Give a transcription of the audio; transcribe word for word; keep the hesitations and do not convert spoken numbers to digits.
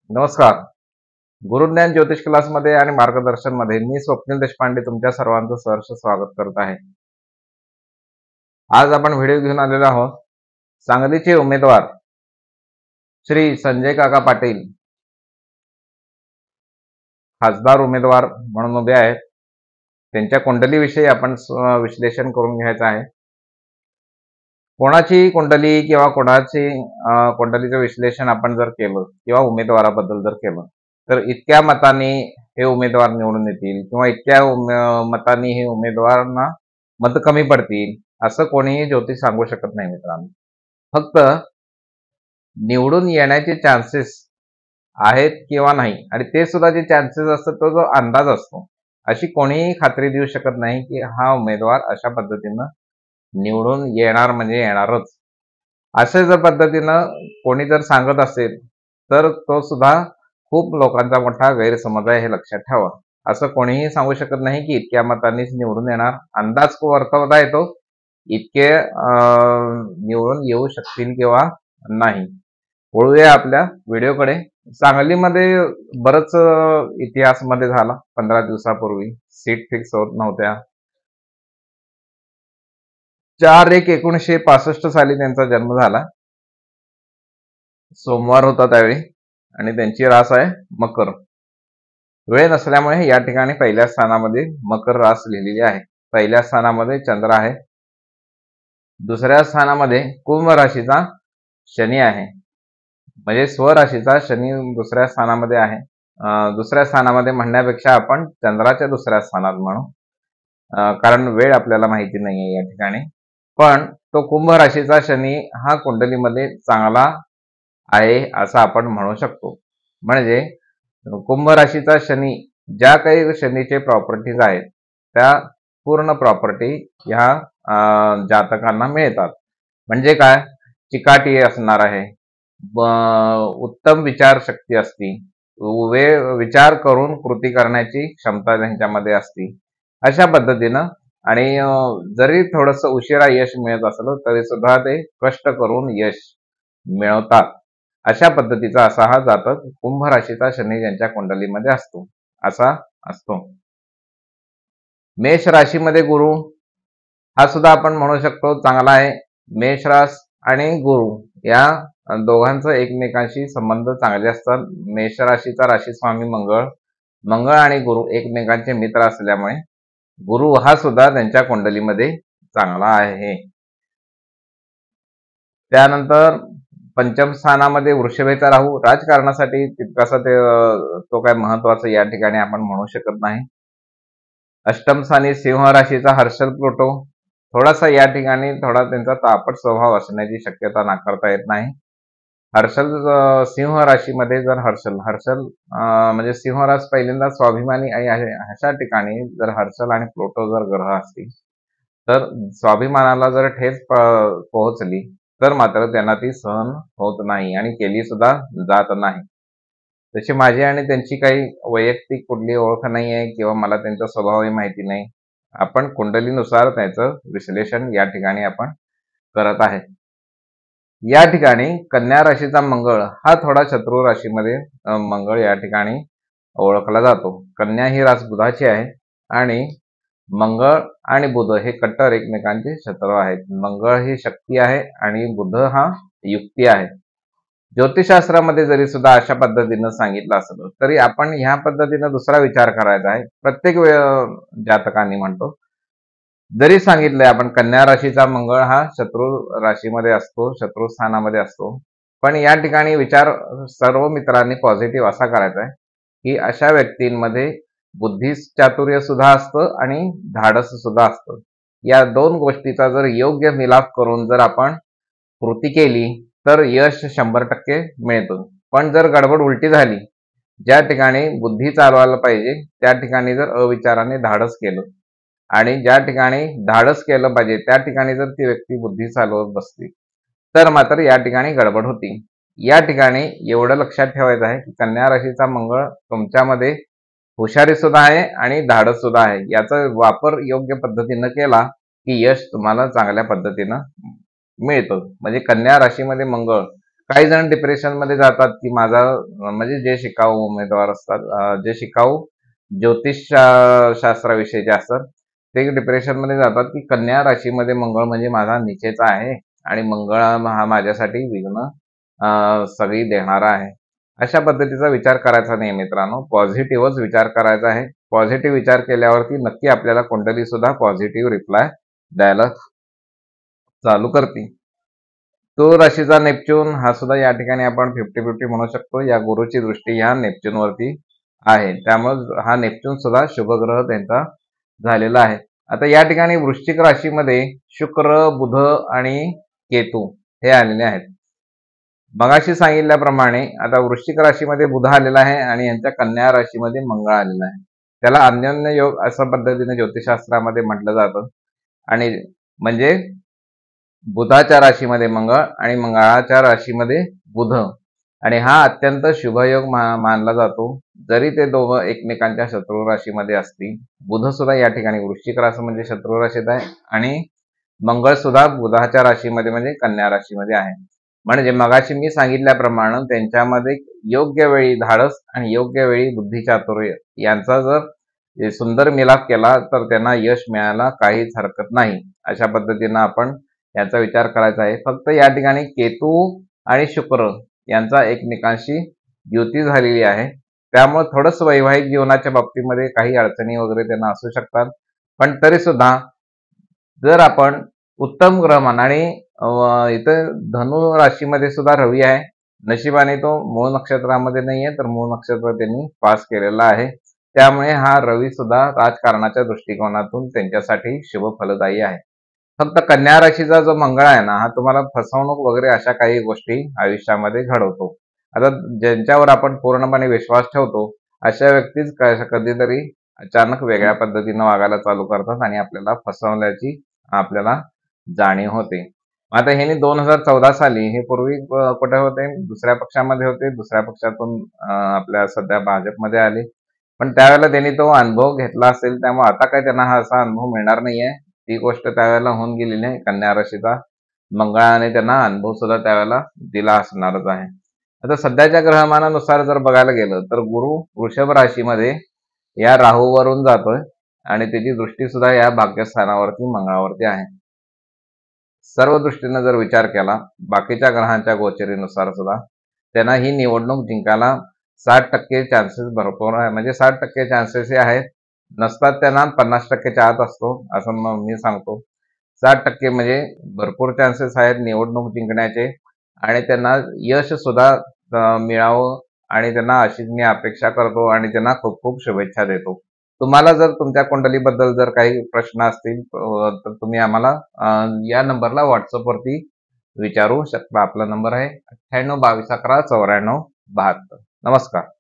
नमस्कार. गुरुज्ञान ज्योतिष क्लास मध्ये आणि मार्गदर्शन मध्ये मी स्वप्नील देशपांडे तुमच्या सर्वांचं सहर्ष स्वागत करत आहे. आज आपण व्हिडिओ घेऊन आलेलो आहोत. सांगलीचे उमेदवार श्री संजय काका पाटील खासदार उमेदवार म्हणून उभे आहेत. त्यांच्या कुंडलीविषयी आपण विश्लेषण करून घ्यायचं आहे. कोणाची कुंडली किंवा कोणाची कुंडलीचं विश्लेषण आपण जर केलं किंवा उमेदवाराबद्दल जर केलं तर इतक्या मतांनी हे उमेदवार निवडून येतील किंवा इतक्या मतांनी हे उमेदवारांना मत कमी पडतील असं कोणीही ज्योतिष सांगू शकत नाही मित्रांनो. फक्त निवडून येण्याचे चान्सेस आहेत किंवा नाही आणि ते सुद्धा जे चान्सेस असतात तो जो अंदाज असतो, अशी कोणीही खात्री देऊ शकत नाही की हा उमेदवार अशा पद्धतीनं निवडून येणार म्हणजे येणारच. अशा जर पद्धतीनं कोणी जर सांगत असेल तर तो सुद्धा खूप लोकांचा मोठा गैरसमज आहे, हे लक्षात ठेवा. असं कोणीही सांगू शकत नाही की इतक्या मतांनीच निवडून येणार. अंदाज वर्तवता येतो, इतके निवडून येऊ शकतील किंवा नाही. वळूया आपल्या व्हिडिओकडे. सांगलीमध्ये बरंच इतिहास मध्ये झाला. पंधरा दिवसापूर्वी सीट फिक्स होत नव्हत्या. चार एक एकोणीसशे पासष्ट साली त्यांचा जन्म झाला. सोमवार होता त्यावेळी आणि त्यांची रास आहे मकर. वेळ नसल्यामुळे या ठिकाणी पहिल्या स्थानामध्ये मकर रास लिहिलेली आहे. पहिल्या स्थानामध्ये चंद्र आहे. दुसऱ्या स्थानामध्ये कुंभ राशीचा शनी आहे. म्हणजे स्वराशीचा शनी दुसऱ्या स्थानामध्ये आहे. दुसऱ्या स्थानामध्ये म्हणण्यापेक्षा आपण चंद्राच्या दुसऱ्या स्थानात म्हणू, कारण वेळ आपल्याला माहिती नाहीये या ठिकाणी. पण तो कुंभ राशीचा शनी हा कुंडलीमध्ये चांगला आहे असं आपण म्हणू शकतो. म्हणजे कुंभ राशीचा शनी ज्या काही शनीचे प्रॉपर्टीज आहेत त्या पूर्ण प्रॉपर्टी ह्या जातकांना मिळतात. म्हणजे काय, चिकाटी असणार आहे, उत्तम विचारशक्ती असती, विचार करून कृती करण्याची क्षमता त्यांच्यामध्ये असती. अशा पद्धतीनं आणि जरी थोडस उशिरा यश मिळत असलं तरी सुद्धा ते कष्ट करून यश मिळवतात. अशा पद्धतीचा असा हा जातक कुंभ राशीचा शनी ज्यांच्या कुंडलीमध्ये असतो असा असतो. मेष राशीमध्ये गुरु हा सुद्धा आपण म्हणू शकतो चांगला आहे. मेष रास आणि गुरु या दोघांचं एकमेकांशी संबंध चांगले असतात. मेष राशीचा राशी स्वामी मंगळ मंगळ आणि गुरु एकमेकांचे मित्र असल्यामुळे गुरु हा सुद्धा त्यांच्या कुंडलीमध्ये चांगला आहे. त्यानंतर पंचम स्थानामध्ये वृषभेचा राहू राजकारणासाठी तितकासा ते तो काय महत्वाचा या ठिकाणी आपण म्हणू शकत नाही. अष्टम स्थानी सिंह राशीचा हर्षल प्लुटो थोडासा या ठिकाणी थोडा त्यांचा तापट स्वभाव असण्याची शक्यता नाकारता येत नाही. हर्षल सिंह राशीमध्ये जर हर्षल हर्षल म्हणजे सिंह रास पहिल्यांदा स्वाभिमानी आहे. अशा ठिकाणी जर हर्षल आणि प्लुटो जर ग्रह असतील तर स्वाभिमानाला जर ठेच पोहोचली तर मात्र त्यांना ती सहन होत नाही आणि केली सुद्धा जात नाही. तशी माझी आणि त्यांची काही वैयक्तिक कुठली ओळख नाही आहे किंवा मला त्यांचा स्वभावही माहिती नाही. आपण कुंडलीनुसार त्याचं विश्लेषण या ठिकाणी आपण करत आहे. या ठिकाणी कन्या राशीचा मंगळ हा थोडा शत्रू राशीमध्ये मंगळ या ठिकाणी ओळखला जातो. कन्या ही रास बुधाची आहे आणि मंगळ आणि बुध हे कट्टर एकमेकांचे शत्रू आहेत. मंगळ ही शक्ती आहे आणि बुध हा युक्ती आहे. ज्योतिषशास्त्रामध्ये जरी सुद्धा अशा पद्धतीनं सांगितलं असलं तरी आपण ह्या पद्धतीनं दुसरा विचार करायचा आहे. प्रत्येक जातकांनी म्हणतो जरी सांगितलंय आपण कन्या राशीचा मंगळ हा शत्रू राशीमध्ये असतो, शत्रू स्थानामध्ये असतो, पण या ठिकाणी विचार सर्व मित्रांनी पॉझिटिव्ह असा करायचा आहे की अशा व्यक्तींमध्ये बुद्धी चातुर्य सुद्धा असतं आणि धाडस सुद्धा असतं. या दोन गोष्टीचा जर योग्य मिलाफ करून जर आपण कृती केली तर यश शंभर टक्के मिळतं. पण जर गडबड उलटी झाली, ज्या ठिकाणी बुद्धी चालवायला पाहिजे त्या ठिकाणी जर अविचाराने धाडस केलं आणि ज्या ठिकाणी धाडस केलं पाहिजे त्या ठिकाणी जर ती व्यक्ती बुद्धी चालवत बसली तर मात्र या ठिकाणी गडबड होती. या ठिकाणी एवढं लक्षात ठेवायचं आहे की कन्या राशीचा मंगळ तुमच्यामध्ये हुशारी सुद्धा आहे आणि धाडस सुद्धा आहे. याचा वापर योग्य पद्धतीनं केला की यश तुम्हाला चांगल्या पद्धतीनं मिळतं. म्हणजे कन्या राशीमध्ये मंगळ काही जण डिप्रेशन मध्ये जातात की माझा म्हणजे जे शिकाऊ उमेदवार असतात, जे शिकाऊ ज्योतिष शास्त्राविषयीचे असतात, ते डिप्रेशन मध्ये जातात की कन्या राशीमध्ये मंगळ म्हणजे माझा निचेचा आहे आणि मंगळ हा माझ्यासाठी विघ्न सगळी देणारा आहे. अशा पद्धतीचा विचार करायचा नाही मित्रांनो, पॉझिटिव्हच विचार करायचा आहे. पॉझिटिव्ह विचार केल्यावरती नक्की आपल्याला कुंडली सुद्धा पॉझिटिव्ह रिप्लाय द्यायला चालू करते. तो राशीचा नेपच्यून हा सुद्धा या ठिकाणी आपण फिफ्टी फिफ्टी म्हणू शकतो. या गुरुची दृष्टी या नेपच्यून वरती आहे, त्यामुळे हा नेपच्यून सुद्धा शुभ ग्रह त्यांचा झालेला आहे. आता या ठिकाणी वृश्चिक राशीमध्ये शुक्र, बुध आणि केतू हे आलेले आहेत. मगाशी सांगितल्याप्रमाणे आता वृश्चिक राशीमध्ये बुध आलेला आहे आणि यांच्या कन्या राशीमध्ये मंगळ आलेला आहे. त्याला अन्योन्य योग अशा पद्धतीने ज्योतिषशास्त्रामध्ये म्हटलं जातं. आणि म्हणजे बुधाच्या राशीमध्ये मंगळ आणि मंगळाच्या राशीमध्ये बुध, आणि हा अत्यंत शुभयोग मानला जातो. जरी ते दोघं एकमेकांच्या शत्रू राशीमध्ये असतील, बुध सुद्धा या ठिकाणी वृश्चिक राशी म्हणजे शत्रू राशीत आहे आणि मंगळ सुद्धा बुधाच्या राशीमध्ये म्हणजे कन्या राशीमध्ये आहे. म्हणजे मगाशी मी सांगितल्याप्रमाणे त्यांच्यामध्ये योग्य वेळी धाडस आणि योग्य वेळी बुद्धिचातुर्य यांचा जर सुंदर मिलाप केला तर त्यांना यश मिळायला काहीच हरकत नाही. अशा पद्धतीनं आपण याचा विचार करायचा आहे. फक्त या ठिकाणी केतू आणि शुक्र यांचा एकमेकांशी युती झालेली आहे, त्यामुळे थोडंसं वैवाहिक जीवनाच्या बाबतीमध्ये काही अडचणी वगैरे त्यांना असू शकतात. पण तरी सुद्धा जर आपण उत्तम ग्रह आणि इथं धनु राशीमध्ये सुद्धा रवी आहे. नशिबाने तो मूळ नक्षत्रामध्ये नाहीये, तर मूळ नक्षत्र त्यांनी पास केलेला आहे. त्यामुळे हा रवी सुद्धा राजकारणाच्या दृष्टिकोनातून त्यांच्यासाठी शुभ फलदायी आहे. फक्त कन्या राशीचा जो मंगळ आहे ना, हा तुम्हाला फसवणूक वगैरे अशा काही गोष्टी आयुष्यामध्ये घडवतो. आता ज्यांच्यावर आपण पूर्णपणे विश्वास ठेवतो अशा व्यक्तीच कधीतरी अचानक वेगळ्या पद्धतीनं वागायला चालू करतात आणि आपल्याला फसवल्याची आपल्याला जाणीव होते. आता हे दोन हजार चौदा साली हे पूर्वी कुठे होते, दुसऱ्या पक्षामध्ये होते, दुसऱ्या पक्षातून आपल्या सध्या भाजपमध्ये आले. पण त्यावेळेला त्यांनी तो अनुभव घेतला असेल, त्यामुळे आता काही त्यांना हा असा अनुभव मिळणार नाहीये. ती गोष्ट त्यावेळेला होऊन गेलेली आहे. कन्या राशीचा मंगळाने त्यांना अनुभव सुद्धा त्यावेळेला दिला असणारच आहे. आता सध्याच्या ग्रहमानानुसार जर बघायला गेलं तर गुरु वृषभ राशीमध्ये या राहूवरून जातोय आणि त्याची दृष्टी सुद्धा या भाग्यस्थानावरती मंगळावरती आहे. सर्व दृष्टीने जर विचार केला बाकीच्या ग्रहांच्या गोचरीनुसार सुद्धा त्यांना ही निवडणूक जिंकायला साठ टक्के चान्सेस भरपूर आहे. म्हणजे साठ टक्के चान्सेस हे आहेत, नसतात त्यांना पन्नास टक्केच्या आत असतो असं मग मी सांगतो. साठ टक्के म्हणजे भरपूर चान्सेस आहेत निवडणूक जिंकण्याचे आणि त्यांना यश सुद्धा मिळावं आणि त्यांना अशीच मी अपेक्षा करतो आणि त्यांना खूप खूप शुभेच्छा देतो. तुम्हाला जर तुमच्या कुंडलीबद्दल जर काही प्रश्न असतील तर तुम्ही आम्हाला या नंबरला व्हॉट्सअपवरती विचारू शकता. आपला नंबर आहे अठ्ठ्याण्णव बावीस अकरा चौऱ्याण्णव बहात्तर. नमस्कार.